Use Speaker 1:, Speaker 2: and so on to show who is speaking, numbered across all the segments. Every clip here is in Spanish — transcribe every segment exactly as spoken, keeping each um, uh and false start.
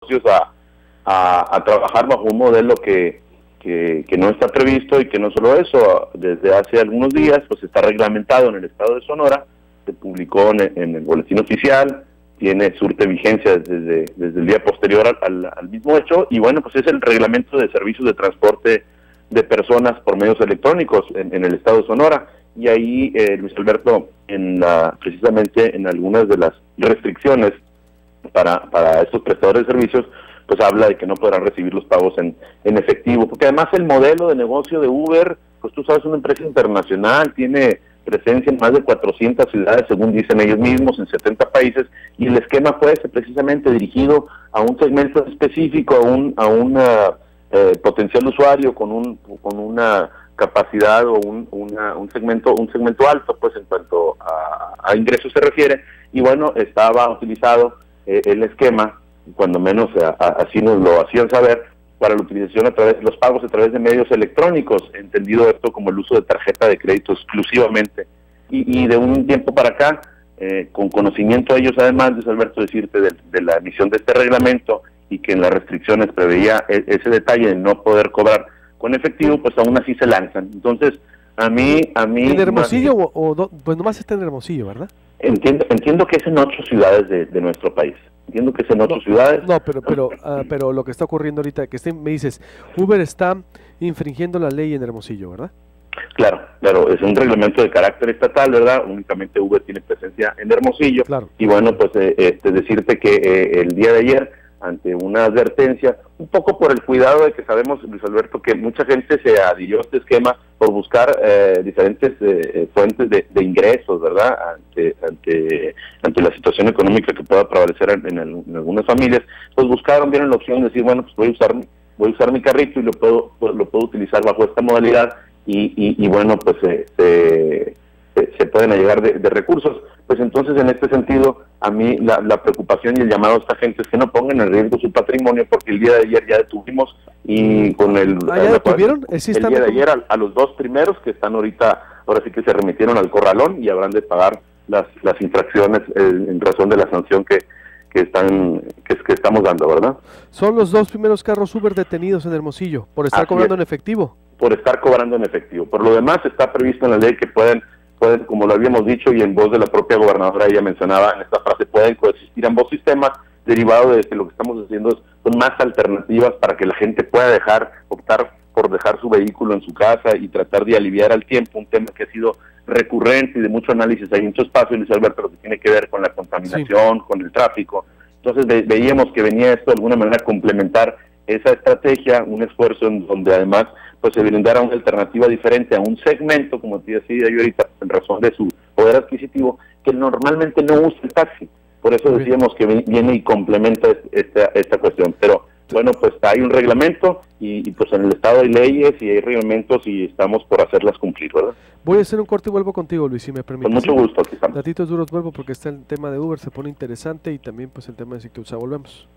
Speaker 1: a, a, a trabajar bajo un modelo que, que, que no está previsto, y que no solo eso, desde hace algunos días pues está reglamentado en el estado de Sonora, se publicó en, en el boletín oficial, tiene surte vigencia desde, desde el día posterior al, al, al mismo hecho, y bueno, pues es el reglamento de servicios de transporte de personas por medios electrónicos en, en el estado de Sonora. Y ahí, eh, Luis Alberto, en la, precisamente en algunas de las restricciones para, para estos prestadores de servicios, pues habla de que no podrán recibir los pagos en, en efectivo, porque además el modelo de negocio de Uber, pues tú sabes, es una empresa internacional, tiene presencia en más de cuatrocientas ciudades, según dicen ellos mismos, en setenta países, y el esquema fue ese, precisamente dirigido a un segmento específico, a un a una eh, potencial usuario con un con una capacidad o un, una, un segmento un segmento alto, pues en cuanto a, a ingresos se refiere, y bueno, estaba utilizado eh, el esquema, cuando menos a, a, así nos lo hacían saber, para la utilización a través de los pagos a través de medios electrónicos, entendido esto como el uso de tarjeta de crédito exclusivamente. Y, y de un tiempo para acá, eh, con conocimiento de ellos, además, Luis Alberto, decirte de, de la emisión de este reglamento, y que en las restricciones preveía e, ese detalle de no poder cobrar con efectivo, pues aún así se lanzan. Entonces, a mí... a mí
Speaker 2: ¿En Hermosillo más, o, o pues nomás está en Hermosillo, verdad?
Speaker 1: Entiendo, entiendo que es en ocho ciudades de, de nuestro país. Entiendo que es en ocho
Speaker 2: no,
Speaker 1: ciudades.
Speaker 2: No, pero pero uh, pero lo que está ocurriendo ahorita, que esté, me dices, Uber está infringiendo la ley en Hermosillo, ¿verdad?
Speaker 1: Claro, claro, es un reglamento de carácter estatal, ¿verdad? Únicamente Uber tiene presencia en Hermosillo.
Speaker 2: Claro.
Speaker 1: Y bueno, pues eh, este, decirte que eh, el día de ayer, ante una advertencia, un poco por el cuidado de que sabemos, Luis Alberto, que mucha gente se adhirió a este esquema por buscar eh, diferentes eh, fuentes de, de ingresos, ¿verdad?, ante, ante ante la situación económica que pueda prevalecer en, en, el, en algunas familias, pues buscaron, vieron la opción de decir, bueno, pues voy a usar voy a usar mi carrito y lo puedo lo puedo utilizar bajo esta modalidad, y, y, y bueno, pues eh, se, se, se pueden allegar de, de recursos. Pues entonces, en este sentido, a mí la, la preocupación y el llamado a esta gente es que no pongan en riesgo su patrimonio, porque el día de ayer ya detuvimos, y con el...
Speaker 2: ¿Ah, ya detuvieron?
Speaker 1: El, el día de ayer a, a los dos primeros que están ahorita, ahora sí que se remitieron al corralón, y habrán de pagar las las infracciones eh, en razón de la sanción que que están que, que estamos dando, ¿verdad?
Speaker 2: Son los dos primeros carros Uber detenidos en Hermosillo, por estar Así cobrando es. en efectivo.
Speaker 1: Por estar cobrando en efectivo. Por lo demás, está previsto en la ley que pueden pueden, como lo habíamos dicho, y en voz de la propia gobernadora, ella mencionaba en esta frase, pueden coexistir ambos sistemas, derivado de que lo que estamos haciendo es, son más alternativas para que la gente pueda dejar, optar por dejar su vehículo en su casa y tratar de aliviar al tiempo un tema que ha sido recurrente y de mucho análisis hay mucho espacio, Luis Alberto, lo que tiene que ver con la contaminación, sí. con el tráfico. Entonces ve, veíamos que venía esto de alguna manera a complementar esa estrategia, un esfuerzo en donde además pues se brindara una alternativa diferente a un segmento, como te decía yo ahorita, en razón de su poder adquisitivo, que normalmente no usa el taxi. Por eso decíamos que viene y complementa esta, esta cuestión. Pero bueno, pues hay un reglamento y, y pues en el estado hay leyes y hay reglamentos y estamos por hacerlas cumplir, ¿verdad?
Speaker 2: Voy a hacer un corte y vuelvo contigo, Luis, si me permites.
Speaker 1: Con mucho gusto, aquí estamos.
Speaker 2: Datitos duros vuelvo porque está el tema de Uber, se pone interesante, y también pues el tema de Ciclusa. Volvemos.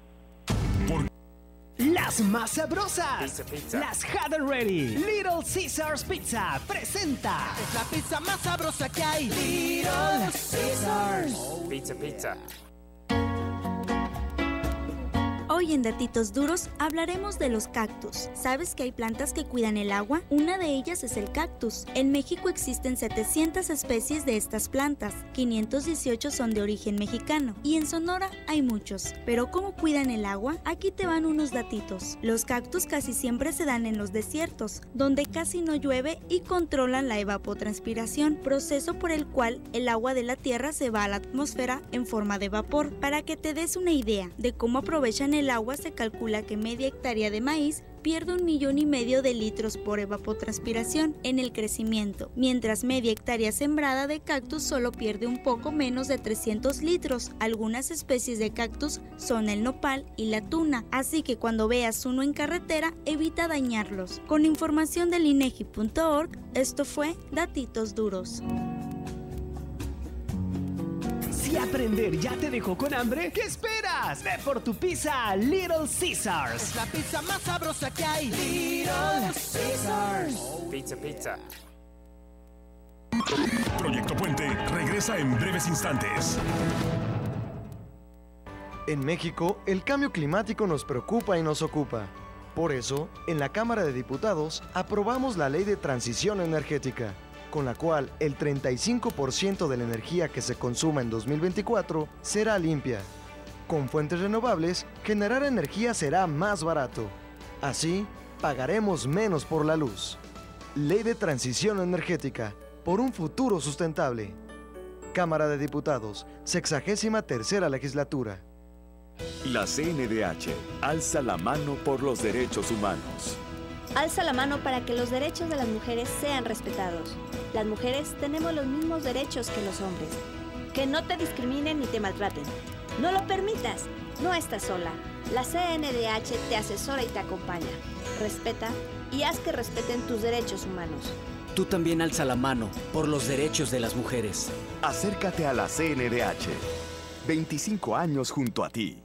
Speaker 3: Las más sabrosas, pizza, pizza. Las Hot and Ready. Little Caesars Pizza presenta.
Speaker 4: Es la pizza más sabrosa que hay. Little Caesars. Oh. Pizza, pizza.
Speaker 5: Hoy en Datitos Duros hablaremos de los cactus. ¿Sabes que hay plantas que cuidan el agua? Una de ellas es el cactus. En México existen setecientas especies de estas plantas, quinientos dieciocho son de origen mexicano, y en Sonora hay muchos. ¿Pero cómo cuidan el agua? Aquí te van unos datitos. Los cactus casi siempre se dan en los desiertos, donde casi no llueve, y controlan la evapotranspiración, proceso por el cual el agua de la tierra se va a la atmósfera en forma de vapor. Para que te des una idea de cómo aprovechan el agua, se calcula que media hectárea de maíz pierde un millón y medio de litros por evapotranspiración en el crecimiento, mientras media hectárea sembrada de cactus solo pierde un poco menos de trescientos litros. Algunas especies de cactus son el nopal y la tuna, así que cuando veas uno en carretera, evita dañarlos. Con información del INEGI punto org, esto fue Datitos Duros.
Speaker 3: Si aprender ya te dejó con hambre, ¿qué esperas? Ve por tu pizza Little Caesars.
Speaker 4: Es la pizza más sabrosa que hay. Little Caesars. Oh. Pizza, pizza.
Speaker 6: Proyecto Puente regresa en breves instantes. En México, el cambio climático nos preocupa y nos ocupa. Por eso, en la Cámara de Diputados aprobamos la Ley de Transición Energética, con la cual el treinta y cinco por ciento de la energía que se consuma en dos mil veinticuatro será limpia. Con fuentes renovables, generar energía será más barato. Así, pagaremos menos por la luz. Ley de Transición Energética, por un futuro sustentable. Cámara de Diputados, sexagésima tercera legislatura.
Speaker 7: La C N D H alza la mano por los derechos humanos.
Speaker 8: Alza la mano para que los derechos de las mujeres sean respetados. Las mujeres tenemos los mismos derechos que los hombres. Que no te discriminen ni te maltraten. No lo permitas. No estás sola. La C N D H te asesora y te acompaña. Respeta y haz que respeten tus derechos humanos.
Speaker 9: Tú también alza la mano por los derechos de las mujeres.
Speaker 7: Acércate a la C N D H. veinticinco años junto a ti.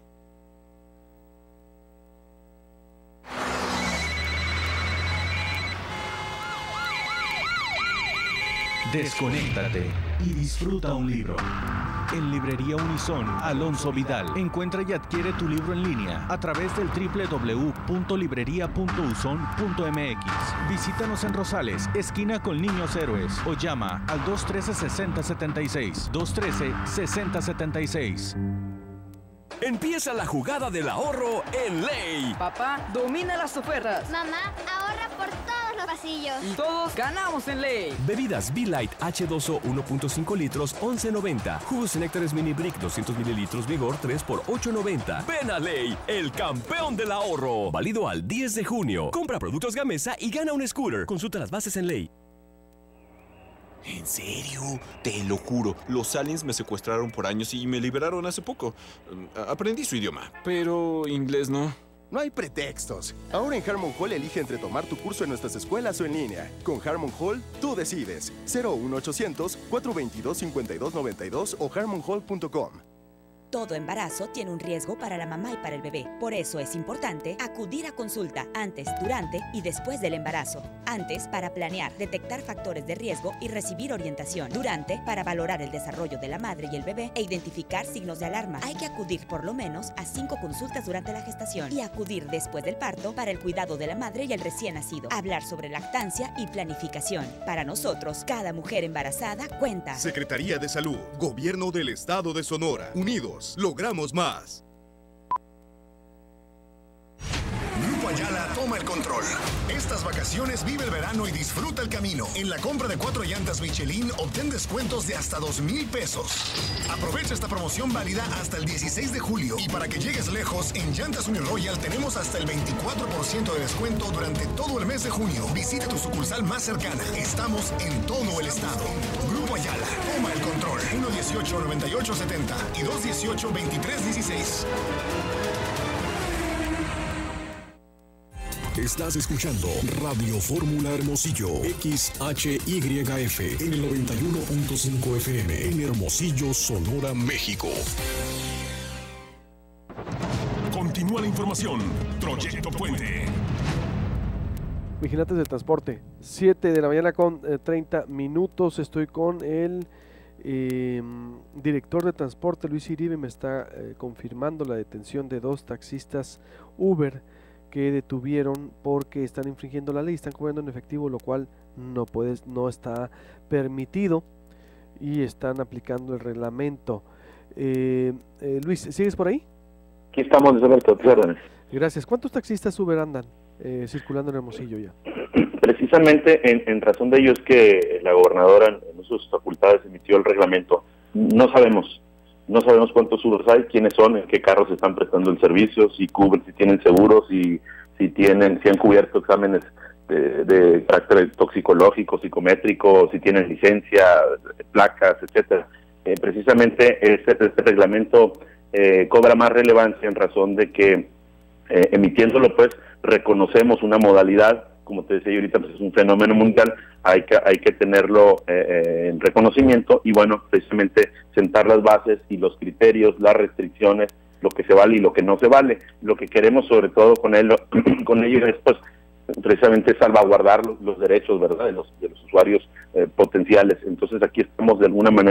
Speaker 10: Desconéctate y disfruta un libro. En Librería Unison, Alonso Vidal. Encuentra y adquiere tu libro en línea a través del doble u doble u doble u punto librería punto uson punto m x. Visítanos en Rosales, esquina con Niños Héroes, o llama al dos uno tres, seis cero siete seis, dos uno tres, seis cero siete seis.
Speaker 11: Empieza la jugada del ahorro en Ley.
Speaker 12: Papá, domina las ofertas.
Speaker 13: Mamá, ahorra por todos los pasillos.
Speaker 12: Y todos ganamos en Ley.
Speaker 11: Bebidas Be-Light H dos O uno punto cinco litros, once noventa. Jugos Néctares Mini Brick doscientos mililitros Vigor tres por ocho noventa. Ven a Ley, el campeón del ahorro. Válido al diez de junio. Compra productos Gamesa y gana un scooter. Consulta las bases en Ley.
Speaker 14: ¿En serio? Te lo juro, los aliens me secuestraron por años y me liberaron hace poco. Aprendí su idioma, pero inglés no.
Speaker 15: No hay pretextos. Ahora en Harmon Hall elige entre tomar tu curso en nuestras escuelas o en línea. Con Harmon Hall, tú decides. cero uno ochocientos, cuatro veintidós, cincuenta y dos noventa y dos o harmon hall punto com.
Speaker 16: Todo embarazo tiene un riesgo para la mamá y para el bebé. Por eso es importante acudir a consulta antes, durante y después del embarazo. Antes, para planear, detectar factores de riesgo y recibir orientación. Durante, para valorar el desarrollo de la madre y el bebé e identificar signos de alarma. Hay que acudir por lo menos a cinco consultas durante la gestación. Y acudir después del parto para el cuidado de la madre y el recién nacido. Hablar sobre lactancia y planificación. Para nosotros, cada mujer embarazada cuenta.
Speaker 17: Secretaría de Salud, Gobierno del Estado de Sonora. Unidos. Logramos más.
Speaker 18: Grupo Ayala toma el control. Estas vacaciones vive el verano y disfruta el camino. En la compra de cuatro llantas Michelin obtén descuentos de hasta dos mil pesos. Aprovecha esta promoción válida hasta el dieciséis de julio. Y para que llegues lejos, en Llantas Uniroyal tenemos hasta el veinticuatro por ciento de descuento durante todo el mes de junio. Visita tu sucursal más cercana. Estamos en todo el estado. Grupo Ayala, toma el control. uno dieciocho, noventa y ocho setenta y dos dieciocho, veintitrés dieciséis.
Speaker 19: Estás escuchando Radio Fórmula Hermosillo, X H Y F, en el noventa y uno punto cinco F M, en Hermosillo, Sonora, México.
Speaker 10: Continúa la información. Proyecto Puente.
Speaker 2: Vigilantes del transporte, siete de la mañana con eh, treinta minutos. Estoy con el eh, director de transporte, Luis Iribe. Me está eh, confirmando la detención de dos taxistas Uber que detuvieron porque están infringiendo la ley, están cobrando en efectivo, lo cual no puedes, no está permitido, y están aplicando el reglamento. Eh, eh, Luis, ¿sigues por ahí?
Speaker 1: Aquí estamos, Alberto, órdenes.
Speaker 2: Gracias. ¿Cuántos taxistas Uber andan eh, circulando en Hermosillo ya?
Speaker 1: Precisamente en, en razón de ello es que la gobernadora en, en sus facultades emitió el reglamento. No sabemos. No sabemos cuántos Ubers hay, quiénes son, en qué carros están prestando el servicio, si cubren, si tienen seguros, si, si tienen, si han cubierto exámenes de, de carácter toxicológico, psicométrico, si tienen licencia, placas, etcétera. Eh, precisamente este, este reglamento eh, cobra más relevancia en razón de que eh, emitiéndolo, pues, reconocemos una modalidad. Como te decía yo ahorita, pues es un fenómeno mundial, hay que hay que tenerlo eh, eh, en reconocimiento y bueno, precisamente sentar las bases y los criterios, las restricciones, lo que se vale y lo que no se vale. Lo que queremos sobre todo con él, con ellos es pues precisamente salvaguardar los, los derechos, ¿verdad?, de los de los usuarios eh, potenciales. Entonces aquí estamos de alguna manera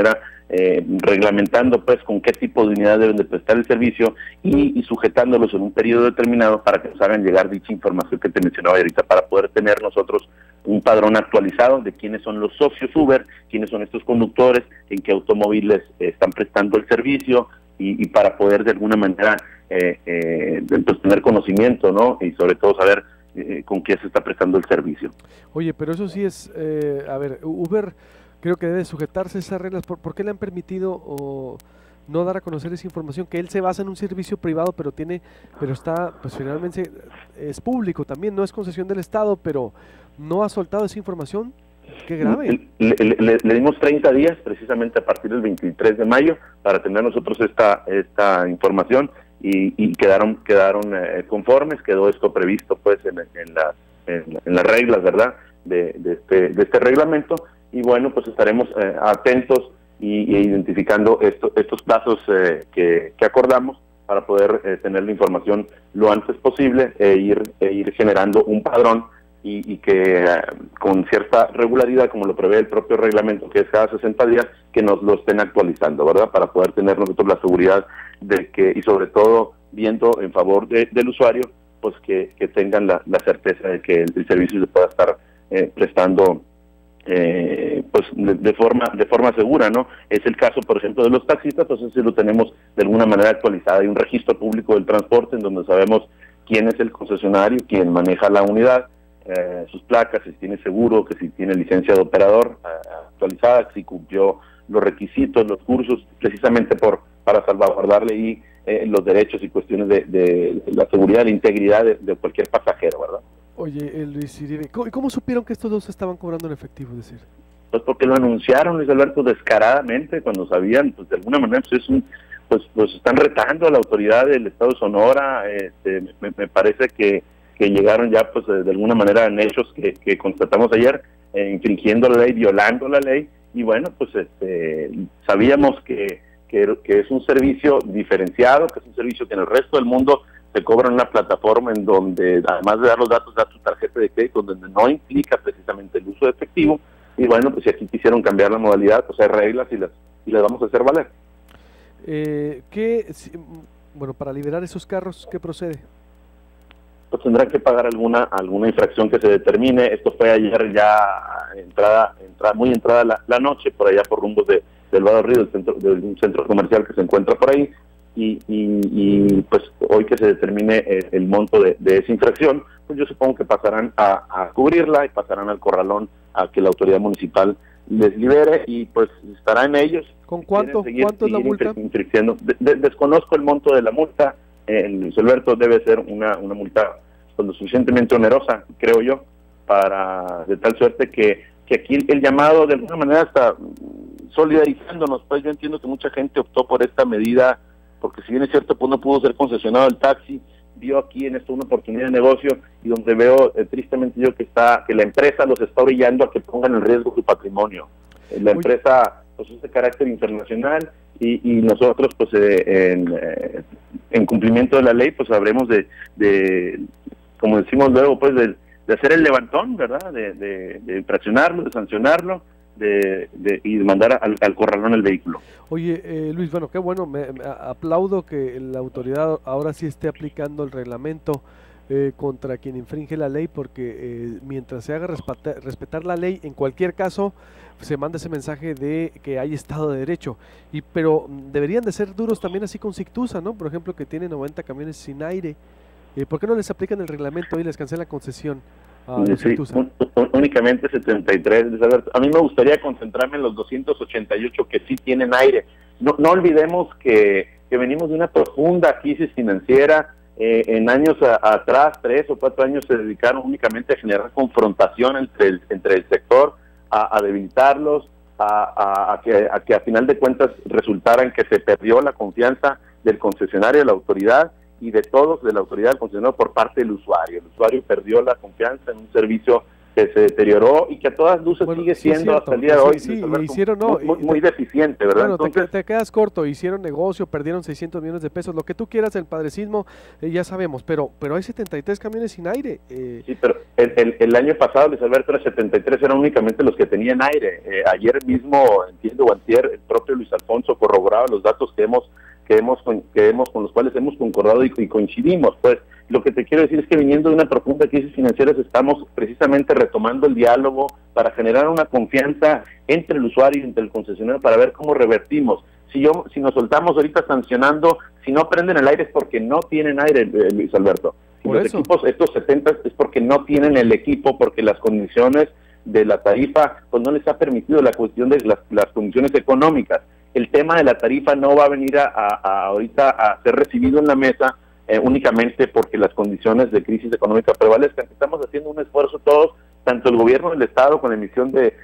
Speaker 1: eh, reglamentando pues con qué tipo de unidad deben de prestar el servicio y, y sujetándolos en un periodo determinado para que nos hagan llegar dicha información que te mencionaba ahorita, para poder tener nosotros un padrón actualizado de quiénes son los socios Uber, quiénes son estos conductores, en qué automóviles eh, están prestando el servicio y, y para poder de alguna manera eh, eh, pues, tener conocimiento, ¿no? Y sobre todo saber eh, con qué se está prestando el servicio.
Speaker 2: Oye, pero eso sí es, eh, a ver, Uber creo que debe sujetarse a esas reglas. ¿Por, por qué le han permitido o no dar a conocer esa información? Que él se basa en un servicio privado, pero tiene, pero está, pues finalmente es público también, no es concesión del Estado, pero no ha soltado esa información. Qué grave.
Speaker 1: Le, le, le, le dimos treinta días, precisamente a partir del veintitrés de mayo, para tener nosotros esta esta información y, y quedaron quedaron eh, conformes, quedó esto previsto pues en, en, la, en, en las reglas, ¿verdad?, de, de, este, de este reglamento, y bueno, pues estaremos eh, atentos y, y identificando esto, estos plazos eh, que, que acordamos para poder eh, tener la información lo antes posible e ir, e ir generando un padrón y, y que eh, con cierta regularidad, como lo prevé el propio reglamento, que es cada sesenta días, que nos lo estén actualizando, ¿verdad?, para poder tener nosotros la seguridad de que, y sobre todo viendo en favor de, del usuario, pues que, que tengan la, la certeza de que el, el servicio se pueda estar eh, prestando eh, pues de, de forma de forma segura, ¿no? Es el caso, por ejemplo, de los taxistas, pues eso lo tenemos de alguna manera actualizado. Hay un registro público del transporte en donde sabemos quién es el concesionario, quién maneja la unidad, eh, sus placas, si tiene seguro, que si tiene licencia de operador eh, actualizada, si cumplió los requisitos, los cursos, precisamente por para salvaguardarle y eh, los derechos y cuestiones de, de, de la seguridad y la integridad de, de cualquier pasajero, ¿verdad?
Speaker 2: Oye, eh, Luis Iribe, ¿cómo, ¿cómo supieron que estos dos estaban cobrando en efectivo? Es decir,
Speaker 1: pues porque lo anunciaron, Luis Alberto, descaradamente, cuando sabían, pues de alguna manera, pues es un, pues, pues están retando a la autoridad del Estado de Sonora. Este, me, me parece que, que llegaron ya, pues de alguna manera en hechos que, que constatamos ayer, eh, infringiendo la ley, violando la ley, y bueno, pues este, sabíamos que, que, que es un servicio diferenciado, que es un servicio que en el resto del mundo se cobra en una plataforma en donde, además de dar los datos, da tu tarjeta de crédito, donde no implica precisamente el uso de efectivo. Y bueno, pues si aquí quisieron cambiar la modalidad, pues hay reglas y las, y las vamos a hacer valer.
Speaker 2: Eh, ¿qué, si, bueno, para liberar esos carros, qué procede?
Speaker 1: Pues tendrán que pagar alguna alguna infracción que se determine. Esto fue ayer ya entrada, entrada muy entrada la, la noche, por allá por rumbos de, del Vado Río, del centro, de un centro comercial que se encuentra por ahí. Y, y, y pues hoy que se determine el, el monto de, de esa infracción, pues yo supongo que pasarán a, a cubrirla y pasarán al corralón a que la autoridad municipal les libere y pues estará en ellos.
Speaker 2: ¿Con cuánto, seguir, ¿cuánto es la multa?
Speaker 1: De, de, desconozco el monto de la multa, eh, Luis Alberto, debe ser una, una multa pues, lo suficientemente onerosa, creo yo, para de tal suerte que, que aquí el, el llamado de alguna manera está solidarizándonos. Pues yo entiendo que mucha gente optó por esta medida porque si bien es cierto, pues no pudo ser concesionado el taxi, vio aquí en esto una oportunidad de negocio y donde veo eh, tristemente yo que está que la empresa los está orillando a que pongan en riesgo su patrimonio. Eh, la Uy. empresa pues es de carácter internacional y, y nosotros pues eh, en, eh, en cumplimiento de la ley pues habremos de, de como decimos luego, pues de, de hacer el levantón, ¿verdad? De, de, de infraccionarlo, de sancionarlo, De, de, y mandar al, al corralón el vehículo.
Speaker 2: Oye, eh, Luis, bueno, qué bueno, me, me aplaudo que la autoridad ahora sí esté aplicando el reglamento eh, contra quien infringe la ley, porque eh, mientras se haga respetar, respetar la ley, en cualquier caso se manda ese mensaje de que hay Estado de Derecho, y pero deberían de ser duros también así con Sictusa, ¿no? Por ejemplo, que tiene noventa camiones sin aire, eh, ¿por qué no les aplican el reglamento y les cancelan concesión? Ah,
Speaker 1: sí, un, un, únicamente setenta y tres. A mí me gustaría concentrarme en los doscientos ochenta y ocho que sí tienen aire. No, no olvidemos que, que venimos de una profunda crisis financiera. Eh, en años a, atrás, tres o cuatro años, se dedicaron únicamente a generar confrontación entre el, entre el sector, a, a debilitarlos, a, a, a, que, a que a final de cuentas resultara en que se perdió la confianza del concesionario, de la autoridad, y de todos, de la autoridad del concesionario por parte del usuario. El usuario perdió la confianza en un servicio que se deterioró y que a todas luces
Speaker 2: bueno,
Speaker 1: sigue
Speaker 2: sí,
Speaker 1: siendo
Speaker 2: cierto,
Speaker 1: hasta el día de
Speaker 2: sí,
Speaker 1: hoy
Speaker 2: sí,
Speaker 1: Alberto,
Speaker 2: hicieron, no,
Speaker 1: muy, muy, muy deficiente, ¿verdad?
Speaker 2: Bueno,
Speaker 1: Entonces,
Speaker 2: te, te quedas corto, hicieron negocio, perdieron seiscientos millones de pesos, lo que tú quieras, el padrecismo, eh, ya sabemos, pero pero hay setenta y tres camiones sin aire. Eh.
Speaker 1: Sí, pero el, el, el año pasado, Luis Alberto, era setenta y tres eran únicamente los que tenían aire. Eh, ayer mismo, entiendo, o antier, el propio Luis Alfonso corroboraba los datos que hemos que hemos que hemos con los cuales hemos concordado y, y coincidimos. Pues lo que te quiero decir es que viniendo de una profunda crisis financiera estamos precisamente retomando el diálogo para generar una confianza entre el usuario y entre el concesionario para ver cómo revertimos. Si yo si nos soltamos ahorita sancionando, si no prenden el aire es porque no tienen aire, eh, Luis Alberto. Si los eso. equipos, estos setenta, es porque no tienen el equipo, porque las condiciones de la tarifa pues no les ha permitido la cuestión de las, las condiciones económicas. El tema de la tarifa no va a venir a, a, a ahorita a ser recibido en la mesa eh, únicamente porque las condiciones de crisis económica prevalezcan. Estamos haciendo un esfuerzo todos, tanto el gobierno del Estado con la emisión de,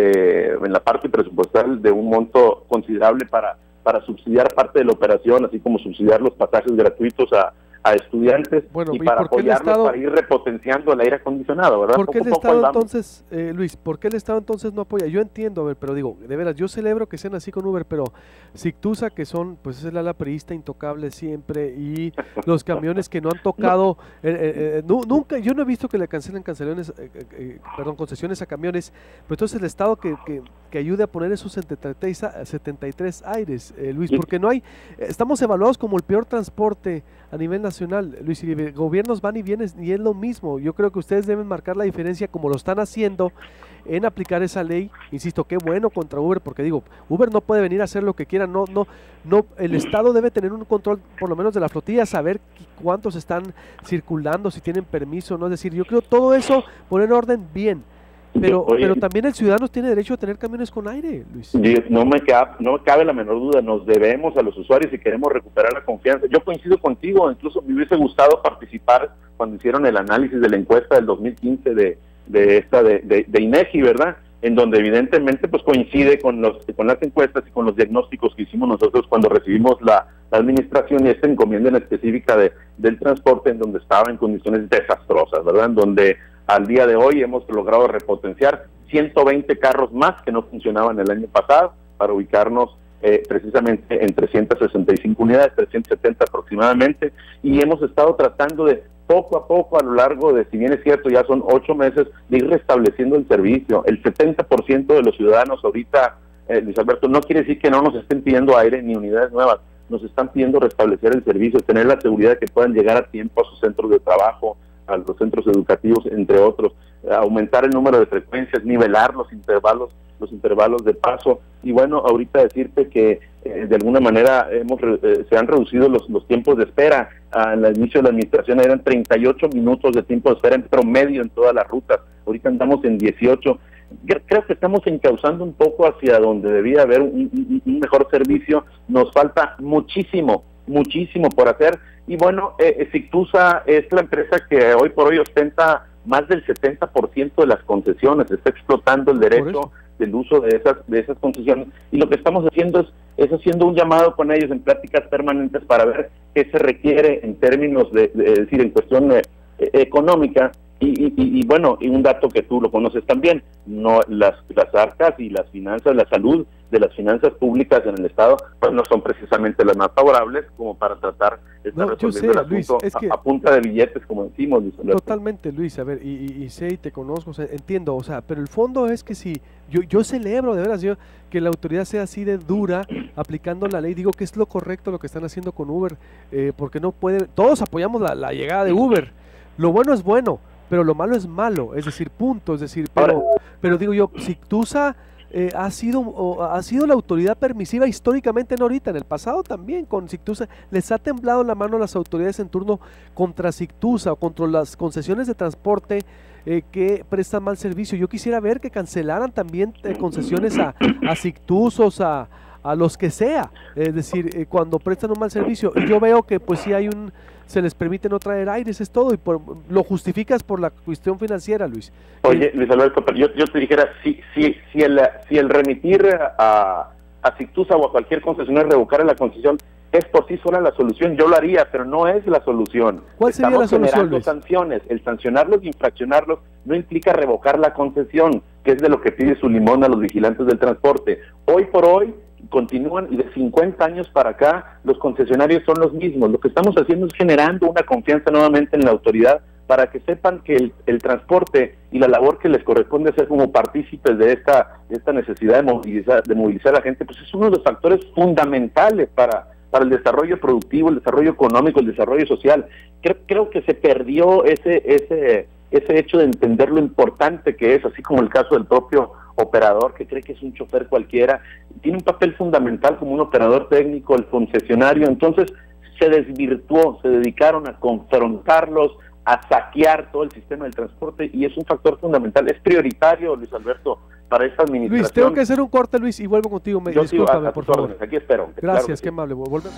Speaker 1: de en la parte presupuestal de un monto considerable para, para subsidiar parte de la operación, así como subsidiar los pasajes gratuitos a a estudiantes
Speaker 2: bueno,
Speaker 1: y
Speaker 2: ¿y
Speaker 1: para apoyarlos
Speaker 2: Estado,
Speaker 1: para ir repotenciando el aire acondicionado, ¿verdad?
Speaker 2: ¿Por qué
Speaker 1: poco
Speaker 2: el Estado
Speaker 1: poco
Speaker 2: entonces, eh, Luis, por qué el Estado entonces no apoya? Yo entiendo, a ver, pero digo, de veras, yo celebro que sean así con Uber, pero Sictusa, que son, pues es el ala priista intocable siempre, y los camiones que no han tocado, no. eh, eh, eh, no, nunca, yo no he visto que le cancelen cancelaciones, eh, eh, perdón, concesiones a camiones, pero entonces el Estado que, que, que ayude a poner esos setenta y tres aires, eh, Luis, porque no hay, estamos evaluados como el peor transporte a nivel nacional, Luis, y gobiernos van y vienen y es lo mismo. Yo creo que ustedes deben marcar la diferencia como lo están haciendo en aplicar esa ley. Insisto, qué bueno contra Uber, porque digo, Uber no puede venir a hacer lo que quiera, no, no, no, el Estado debe tener un control por lo menos de la flotilla, saber cuántos están circulando, si tienen permiso, no, es decir, yo creo todo eso poner orden bien. Pero, Oye, pero también el ciudadano tiene derecho a tener camiones con aire, Luis.
Speaker 1: No me, cabe, no me cabe la menor duda, nos debemos a los usuarios y queremos recuperar la confianza. Yo coincido contigo, incluso me hubiese gustado participar cuando hicieron el análisis de la encuesta del dos mil quince de, de esta de, de, de INEGI, ¿verdad? En donde evidentemente pues coincide con los con las encuestas y con los diagnósticos que hicimos nosotros cuando recibimos la, la administración y esta encomienda en específica de, del transporte, en donde estaba en condiciones desastrosas, ¿verdad? En donde al día de hoy hemos logrado repotenciar ciento veinte carros más que no funcionaban el año pasado para ubicarnos eh, precisamente en trescientas sesenta y cinco unidades, trescientas setenta aproximadamente, y hemos estado tratando de poco a poco a lo largo de, si bien es cierto, ya son ocho meses, de ir restableciendo el servicio. El setenta por ciento de los ciudadanos ahorita, eh, Luis Alberto, no quiere decir que no nos estén pidiendo aire ni unidades nuevas, nos están pidiendo restablecer el servicio, tener la seguridad de que puedan llegar a tiempo a sus centros de trabajo, a los centros educativos, entre otros, aumentar el número de frecuencias, nivelar los intervalos, los intervalos de paso, y bueno, ahorita decirte que eh, de alguna manera hemos eh, se han reducido los, los tiempos de espera. Al inicio de la administración eran treinta y ocho minutos de tiempo de espera en promedio en todas las rutas, ahorita andamos en dieciocho. Creo que estamos encauzando un poco hacia donde debía haber un, un, un mejor servicio. Nos falta muchísimo, muchísimo por hacer. Y bueno, eh, Sictusa es la empresa que hoy por hoy ostenta más del setenta por ciento de las concesiones, está explotando el derecho del uso de esas de esas concesiones. Y lo que estamos haciendo es, es haciendo un llamado con ellos en pláticas permanentes para ver qué se requiere en términos de, de es decir, en cuestión eh, económica. Y, y, y bueno, y un dato que tú lo conoces también, no las las arcas y las finanzas, la salud de las finanzas públicas en el Estado, pues no son precisamente las más favorables como para tratar de estar
Speaker 2: no,
Speaker 1: resolviendo
Speaker 2: sé,
Speaker 1: el asunto
Speaker 2: Luis, es que
Speaker 1: a, a punta de billetes, como decimos, Luis Alberto.
Speaker 2: Totalmente, Luis, a ver, y, y, y sé y te conozco, o sea, entiendo, o sea, pero el fondo es que si, yo, yo celebro de veras yo que la autoridad sea así de dura aplicando la ley, digo que es lo correcto lo que están haciendo con Uber, eh, porque no puede, todos apoyamos la, la llegada de Uber, lo bueno es bueno, pero lo malo es malo, es decir, punto, es decir, pero, pero digo yo, Sictusa eh, ha sido o, ha sido la autoridad permisiva históricamente, no ahorita, en el pasado también con Sictusa, les ha temblado la mano a las autoridades en turno contra Sictusa o contra las concesiones de transporte eh, que prestan mal servicio. Yo quisiera ver que cancelaran también eh, concesiones a, a Sictusos, a, a los que sea, es decir, eh, cuando prestan un mal servicio, y yo veo que pues sí hay un, se les permite no traer aires, es todo, y por, lo justificas por la cuestión financiera, Luis.
Speaker 1: Oye,
Speaker 2: eh,
Speaker 1: Luis Alberto, pero yo, yo te dijera, si si si el, si el remitir a, a Sictusa o a cualquier concesionario revocar la concesión es por sí sola la solución. Yo lo haría, pero no es la solución.
Speaker 2: ¿Cuál sería
Speaker 1: Estamos
Speaker 2: la solución,
Speaker 1: generando
Speaker 2: Luis?
Speaker 1: sanciones. El sancionarlos y infraccionarlos no implica revocar la concesión, que es de lo que pide Sulimón a los vigilantes del transporte. Hoy por hoy continúan, y de cincuenta años para acá los concesionarios son los mismos. Lo que estamos haciendo es generando una confianza nuevamente en la autoridad para que sepan que el, el transporte y la labor que les corresponde hacer como partícipes de esta, de esta necesidad de movilizar, de movilizar a la gente, pues es uno de los factores fundamentales para, para el desarrollo productivo, el desarrollo económico, el desarrollo social. Creo, creo que se perdió ese, ese, ese hecho de entender lo importante que es, así como el caso del propio operador que cree que es un chofer cualquiera, tiene un papel fundamental como un operador técnico, el concesionario. Entonces se desvirtuó, se dedicaron a confrontarlos, a saquear todo el sistema del transporte, y es un factor fundamental, es prioritario, Luis Alberto, para esta administración.
Speaker 2: Luis, tengo que hacer un corte, Luis, y vuelvo contigo. Me,
Speaker 1: Yo
Speaker 2: discúlpame,
Speaker 1: sigo a, a
Speaker 2: por
Speaker 1: tus
Speaker 2: favor.
Speaker 1: órdenes, aquí espero.
Speaker 2: Gracias,
Speaker 1: claro que
Speaker 2: qué
Speaker 1: sí.
Speaker 2: amable. Volvemos.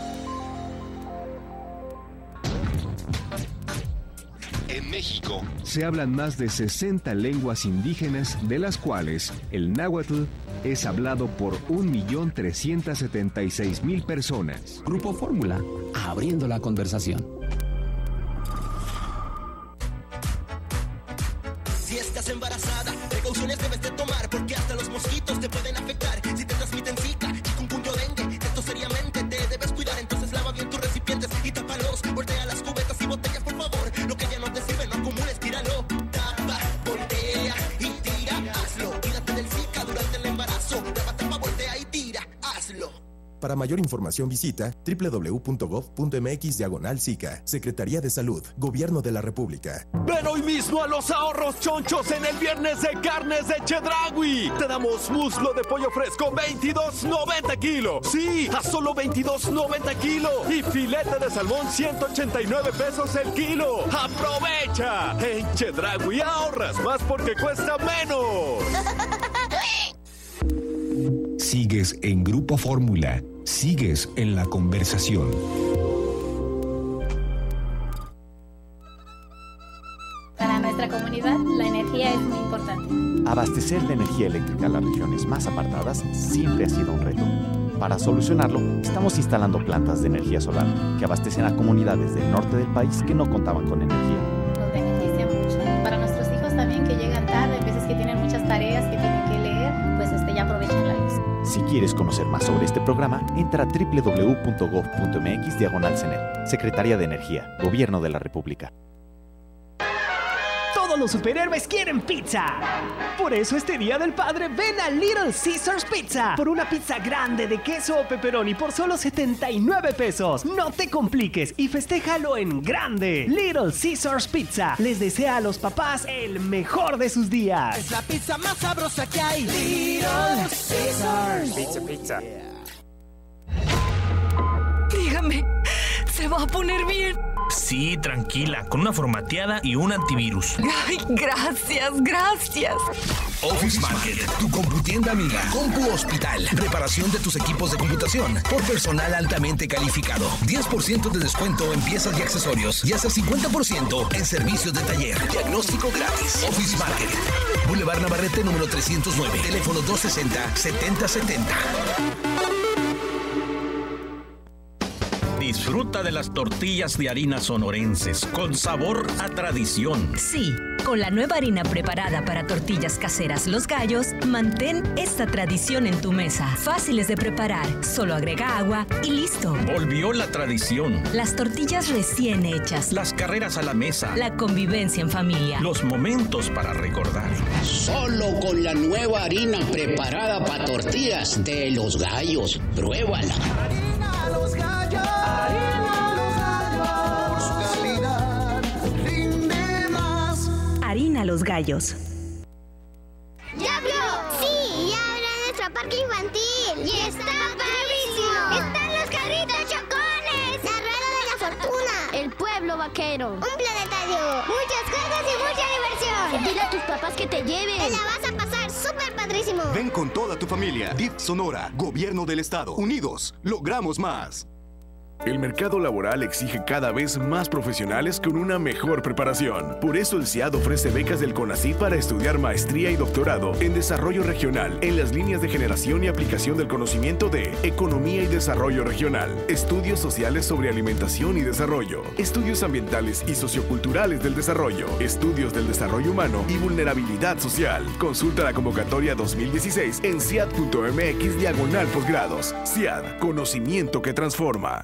Speaker 20: En México se hablan más de sesenta lenguas indígenas, de las cuales el náhuatl es hablado por un millón trescientos setenta y seis mil personas.
Speaker 9: Grupo Fórmula, abriendo la conversación.
Speaker 21: Si estás embarazada, precauciones debes de tomar, porque hasta los mosquitos te pueden afectar. Si te transmiten zika, chikungunya o dengue, esto seriamente te debes cuidar. Entonces lava bien tus recipientes y tápalos. Voltea las cubetas y botellas, por favor. Lo que ya no te sirve, no acumules, tíralo. Tapa, voltea y tira, hazlo. Cuídate del zika durante el embarazo. Tapa, tapa, voltea y tira, hazlo.
Speaker 22: Para mayor información visita doble u doble u doble u punto gov punto m x diagonal Zika. Secretaría de Salud, Gobierno de la República.
Speaker 23: Ven hoy mismo a los ahorros chonchos en el viernes de carnes de Chedraui. Te damos muslo de pollo fresco veintidós noventa kilos. Sí, a solo veintidós noventa kilos. Y filete de salmón ciento ochenta y nueve pesos el kilo. ¡Aprovecha! En Chedraui ahorras más porque cuesta menos.
Speaker 20: Sigues en Grupo Fórmula. Sigues en la conversación.
Speaker 24: Para nuestra comunidad, la energía es muy importante.
Speaker 25: Abastecer la energía eléctrica a las regiones más apartadas siempre ha sido un reto. Para solucionarlo, estamos instalando plantas de energía solar que abastecen a comunidades del norte del país que no contaban con energía.
Speaker 24: Nos beneficia mucho. Para nuestros hijos también, que llegan tarde, a veces que tienen muchas tareas que tienen que leer, pues este, ya aprovechan la luz.
Speaker 25: Si quieres conocer más sobre este programa, entra a doble u doble u doble u punto gov punto m x diagonal CENER. Secretaría de Energía, Gobierno de la República.
Speaker 3: Todos los superhéroes quieren pizza. Por eso este Día del Padre ven a Little Caesars Pizza por una pizza grande de queso o pepperoni por solo setenta y nueve pesos. No te compliques y festéjalo en grande. Little Caesars Pizza les desea a los papás el mejor de sus días.
Speaker 4: Es la pizza más sabrosa que hay. Little Caesars.
Speaker 12: Pizza, pizza.
Speaker 26: Dígame, ¿se va a poner bien?
Speaker 27: Sí, tranquila, con una formateada y un antivirus.
Speaker 26: Ay, gracias, gracias.
Speaker 18: Office Market, tu computienda amiga. Compu Hospital, reparación de tus equipos de computación por personal altamente calificado. diez por ciento de descuento en piezas y accesorios y hasta cincuenta por ciento en servicios de taller. Diagnóstico gratis. Office Market, Boulevard Navarrete número trescientos nueve, teléfono doscientos sesenta, setenta setenta.
Speaker 27: Disfruta de las tortillas de harina sonorenses con sabor a tradición.
Speaker 26: Sí, con la nueva harina preparada para tortillas caseras Los Gallos, mantén esta tradición en tu mesa. Fáciles de preparar, solo agrega agua y listo.
Speaker 27: Volvió la tradición.
Speaker 26: Las tortillas recién hechas.
Speaker 27: Las carreras a la mesa.
Speaker 26: La convivencia en familia.
Speaker 27: Los momentos para recordar.
Speaker 28: Solo con la nueva harina preparada para tortillas de Los Gallos. Pruébala.
Speaker 4: Harina Los Gallos. Harina Los Gallos. Por su calidad rinde más.
Speaker 26: Harina Los Gallos.
Speaker 13: ¡Ya abrió! Sí, ya abre nuestro parque infantil. ¡Y está padrísimo! ¡Están los carritos chocones! ¡La rueda de la fortuna! ¡El pueblo vaquero! ¡Un planetario! ¡Muchas cosas y mucha diversión! Dile a tus papás que te lleven. ¡Te la vas a pasar súper padrísimo!
Speaker 15: Ven con toda tu familia. D I F Sonora, Gobierno del Estado. Unidos, logramos más.
Speaker 5: El mercado laboral exige cada vez más profesionales con una mejor preparación. Por eso el C I A D ofrece becas del CONACYT para estudiar maestría y doctorado en desarrollo regional en las líneas de generación y aplicación del conocimiento de economía y desarrollo regional, estudios sociales sobre alimentación y desarrollo, estudios ambientales y socioculturales del desarrollo, estudios del desarrollo humano y vulnerabilidad social. Consulta la convocatoria dos mil dieciséis en ciad punto m x diagonal posgrados. C I A D, conocimiento que transforma.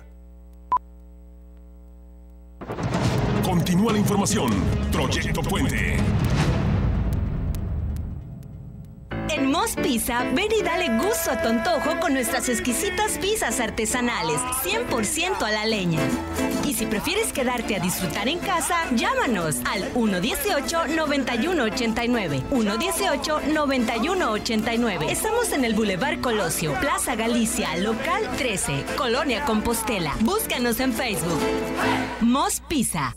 Speaker 6: Continúa la información. Proyecto Puente.
Speaker 26: En Mos Pizza, ven y dale gusto a tu antojo con nuestras exquisitas pizzas artesanales, cien por ciento a la leña. Y si prefieres quedarte a disfrutar en casa, llámanos al uno dieciocho, noventa y uno ochenta y nueve. uno dieciocho, noventa y uno ochenta y nueve. Estamos en el Boulevard Colosio, Plaza Galicia, local trece, Colonia Compostela. Búscanos en Facebook. Mos Pizza.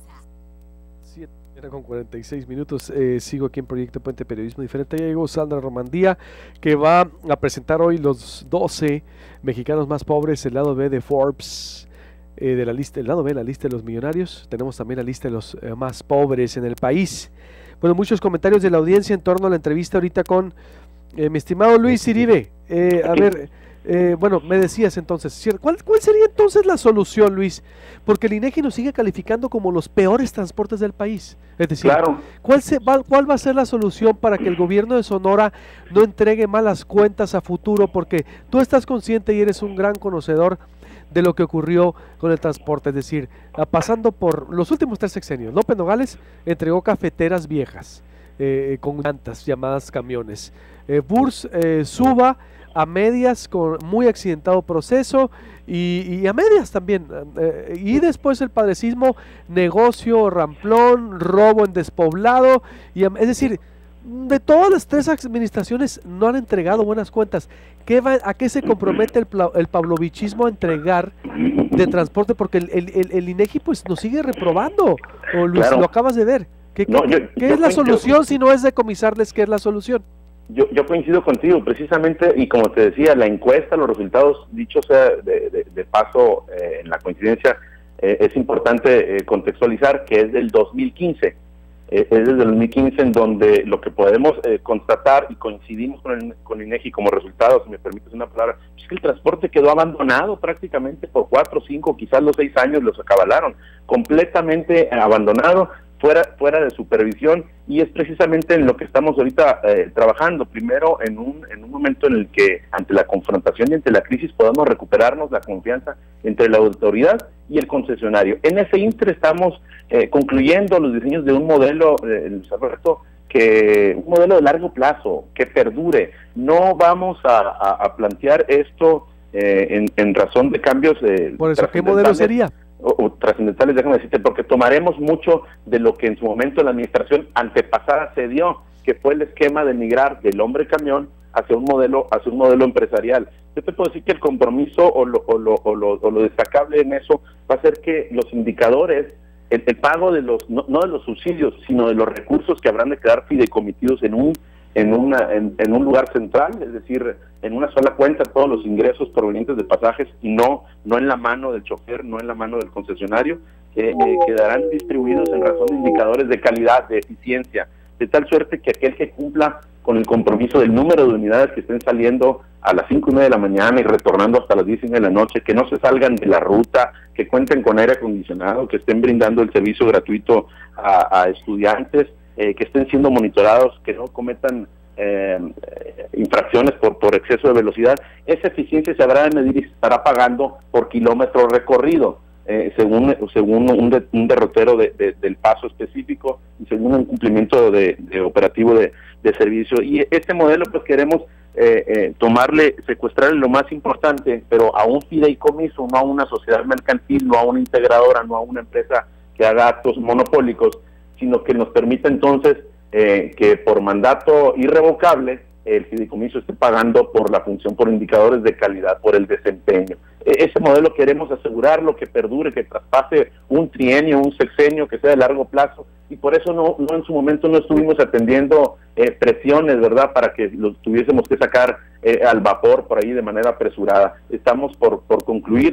Speaker 2: Era con cuarenta y seis minutos, eh, sigo aquí en Proyecto Puente Periodismo Diferente. Ya llegó Sandra Romandía, que va a presentar hoy los doce mexicanos más pobres, el lado B de Forbes, eh, de la lista, el lado B, la lista de los millonarios. Tenemos también la lista de los eh, más pobres en el país. Bueno, muchos comentarios de la audiencia en torno a la entrevista ahorita con eh, mi estimado Luis Iribe. Eh, a ver, eh, bueno, me decías entonces, ¿cuál, ¿cuál sería entonces la solución, Luis? Porque el INEGI nos sigue calificando como los peores transportes del país. Es decir,
Speaker 1: claro.
Speaker 2: ¿cuál, se va, ¿cuál va a ser la solución para que el gobierno de Sonora no entregue malas cuentas a futuro? Porque tú estás consciente y eres un gran conocedor de lo que ocurrió con el transporte. Es decir, pasando por los últimos tres sexenios, López Nogales entregó cafeteras viejas eh, con llantas llamadas camiones. Eh, Burs eh, Suba a medias con muy accidentado proceso y, y a medias también, eh, y después el padrecismo, negocio ramplón, robo en despoblado, y a, es decir, de todas las tres administraciones no han entregado buenas cuentas. ¿Qué va, ¿A qué se compromete el, el pavlovichismo a entregar de transporte? Porque el, el, el, el INEGI pues nos sigue reprobando, o Luis, claro. Lo acabas de ver. ¿Qué, no, qué, yo, ¿qué yo es la solución yo... si no es decomisarles? ¿Qué es la solución?
Speaker 1: Yo, yo coincido contigo, precisamente, y como te decía, la encuesta, los resultados, dicho sea de, de, de paso, eh, en la coincidencia, eh, es importante eh, contextualizar que es del dos mil quince, eh, es desde el dos mil quince en donde lo que podemos eh, constatar, y coincidimos con el con INEGI como resultado, si me permites una palabra, es que el transporte quedó abandonado prácticamente por cuatro, cinco, quizás los seis años los acabalaron, completamente abandonado, fuera fuera de supervisión, y es precisamente en lo que estamos ahorita eh, trabajando. Primero, en un en un momento en el que ante la confrontación y ante la crisis podamos recuperarnos la confianza entre la autoridad y el concesionario. En ese inter estamos eh, concluyendo los diseños de un modelo, eh, Luis Alberto, que un modelo de largo plazo, que perdure. No vamos a, a, a plantear esto eh, en, en razón de cambios. Eh,
Speaker 2: Por eso, ¿qué modelo sería?
Speaker 1: O, o trascendentales, déjame decirte, porque tomaremos mucho de lo que en su momento la administración antepasada se dio, que fue el esquema de migrar del hombre camión hacia un modelo hacia un modelo empresarial. Yo te puedo decir que el compromiso o lo, o lo, o lo, o lo destacable en eso va a ser que los indicadores, el, el pago de los, no, no de los subsidios, sino de los recursos que habrán de quedar fideicommitidos en un en una en, en un lugar central, es decir, en una sola cuenta todos los ingresos provenientes de pasajes, y no no en la mano del chofer, no en la mano del concesionario, que eh, quedarán distribuidos en razón de indicadores de calidad, de eficiencia, de tal suerte que aquel que cumpla con el compromiso del número de unidades que estén saliendo a las cinco y media de la mañana y retornando hasta las diez y media de la noche, que no se salgan de la ruta, que cuenten con aire acondicionado, que estén brindando el servicio gratuito a, a estudiantes, eh, que estén siendo monitorados, que no cometan eh, infracciones por, por exceso de velocidad. Esa eficiencia se habrá de medir y se estará pagando por kilómetro recorrido, eh, según según un, de, un derrotero de, de, del paso específico y según un cumplimiento de, de operativo de, de servicio. Y este modelo pues queremos eh, eh, tomarle, secuestrarle lo más importante, pero a un fideicomiso, no a una sociedad mercantil, no a una integradora, no a una empresa que haga actos monopólicos, sino que nos permita entonces eh, que por mandato irrevocable el fideicomiso esté pagando por la función, por indicadores de calidad, por el desempeño. E ese modelo queremos asegurarlo, que perdure, que traspase un trienio, un sexenio, que sea de largo plazo, y por eso no, no en su momento no estuvimos atendiendo eh, presiones, ¿verdad?, para que lo tuviésemos que sacar eh, al vapor por ahí de manera apresurada. Estamos por, por concluirlo.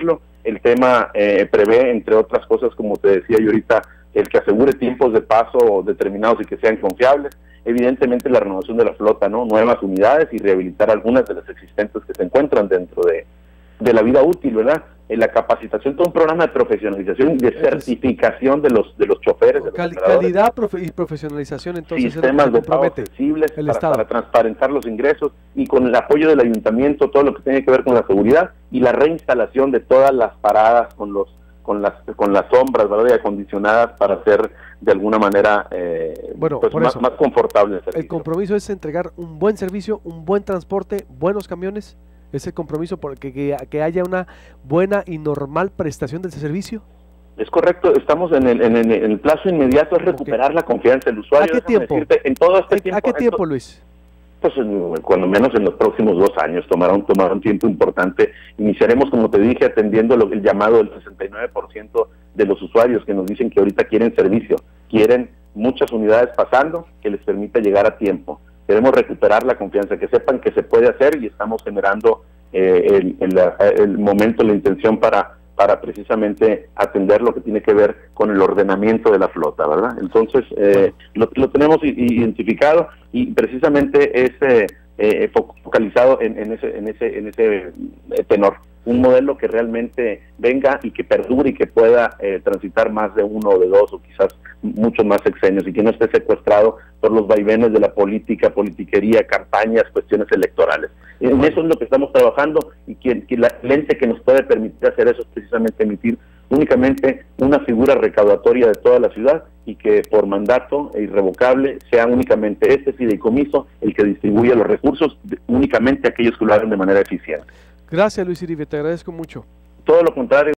Speaker 1: el tema eh, prevé, entre otras cosas, como te decía yo ahorita, el que asegure tiempos de paso determinados y que sean confiables. Evidentemente la renovación de la flota, ¿no? Nuevas unidades y rehabilitar algunas de las existentes que se encuentran dentro de, de la vida útil, ¿verdad? En la capacitación, todo un programa de profesionalización y de certificación de los de los choferes, de los
Speaker 2: Cal, calidad profe y profesionalización, entonces
Speaker 1: sistemas de pago accesibles para, para transparentar los ingresos, y con el apoyo del ayuntamiento todo lo que tiene que ver con la seguridad y la reinstalación de todas las paradas con los con las con las sombras, ¿verdad? Y acondicionadas para hacer de alguna manera eh,
Speaker 2: bueno,
Speaker 1: pues más, más confortable el servicio.
Speaker 2: El compromiso es entregar un buen servicio, un buen transporte, buenos camiones. ¿Es el compromiso porque que, que haya una buena y normal prestación del servicio?
Speaker 1: Es correcto, estamos en el, en el, en el plazo inmediato, es recuperar okay. la confianza del usuario.
Speaker 2: ¿A qué tiempo?
Speaker 1: Decirte, en todo este
Speaker 2: ¿A,
Speaker 1: tiempo,
Speaker 2: ¿A qué tiempo,
Speaker 1: esto,
Speaker 2: Luis?
Speaker 1: Pues cuando menos en los próximos dos años tomará un, tomará un tiempo importante. Iniciaremos, como te dije, atendiendo lo, el llamado del sesenta y nueve por ciento de los usuarios que nos dicen que ahorita quieren servicio, quieren muchas unidades pasando que les permita llegar a tiempo. Queremos recuperar la confianza, que sepan que se puede hacer, y estamos generando eh, el, el, el momento, la intención para, para precisamente atender lo que tiene que ver con el ordenamiento de la flota, ¿verdad? Entonces, eh, lo, lo tenemos identificado y precisamente es eh, eh, focalizado en, en ese, en ese, en ese tenor. Un modelo que realmente venga y que perdure y que pueda eh, transitar más de uno o de dos o quizás muchos más sexenios, y que no esté secuestrado por los vaivenes de la política, politiquería, campañas, cuestiones electorales. En eso es lo que estamos trabajando, y que, que la lente que nos puede permitir hacer eso es precisamente emitir únicamente una figura recaudatoria de toda la ciudad, y que por mandato irrevocable sea únicamente este fideicomiso el que distribuya los recursos, de, únicamente aquellos que lo hagan de manera eficiente.
Speaker 2: Gracias, Luis Iribe, te agradezco mucho.
Speaker 1: Todo lo contrario.